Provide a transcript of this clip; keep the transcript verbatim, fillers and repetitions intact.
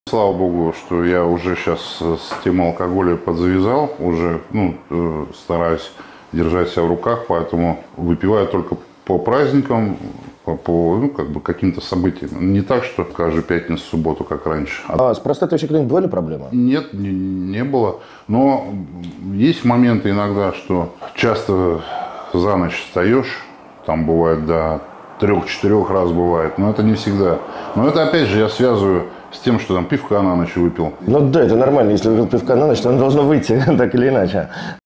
Слава богу, что я уже сейчас с темой алкоголя подзавязал, уже ну, стараюсь держать себя в руках, поэтому выпиваю только по праздникам, по, по ну, как бы каким-то событиям. Не так, что каждую пятницу, субботу, как раньше. А с простотой вообще когда-нибудь бывали проблемы? Нет, не, не было. Но есть моменты иногда, что часто за ночь встаешь, там бывает до трех-четырех раз бывает, но это не всегда. Но это опять же я связываю с тем, что там пивка на ночь выпил. Ну да, это нормально, если выпил пивка на ночь, то он должно выйти, так или иначе.